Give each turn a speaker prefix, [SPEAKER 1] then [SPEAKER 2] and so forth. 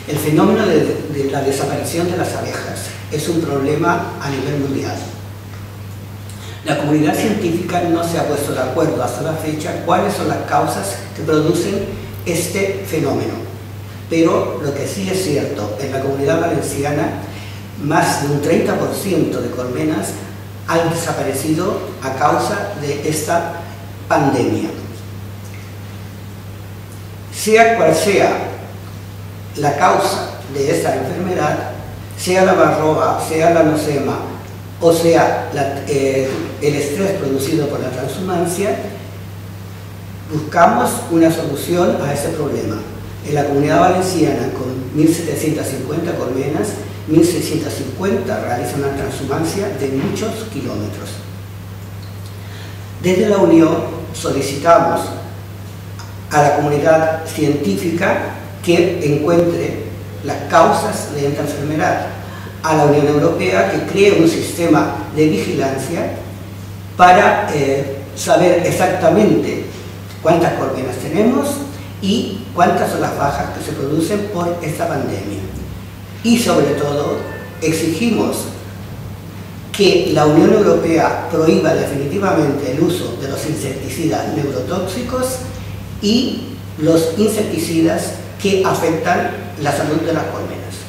[SPEAKER 1] El fenómeno de la desaparición de las abejas es un problema a nivel mundial. La comunidad científica no se ha puesto de acuerdo hasta la fecha cuáles son las causas que producen este fenómeno. Pero lo que sí es cierto, en la Comunidad Valenciana, más de un 30% de colmenas han desaparecido a causa de esta pandemia. Sea cual sea la causa de esta enfermedad, sea la varroa, sea la nosema, o sea el estrés producido por la transhumancia, buscamos una solución a ese problema. En la Comunidad Valenciana, con 1.750 colmenas, 1.650 realizan una transhumancia de muchos kilómetros. Desde la Unión solicitamos a la comunidad científica que encuentre las causas de esta enfermedad, a la Unión Europea que cree un sistema de vigilancia para saber exactamente cuántas colmenas tenemos y cuántas son las bajas que se producen por esta pandemia. Y sobre todo exigimos que la Unión Europea prohíba definitivamente el uso de los insecticidas neurotóxicos y los insecticidas que afectan la salud de las colmenas.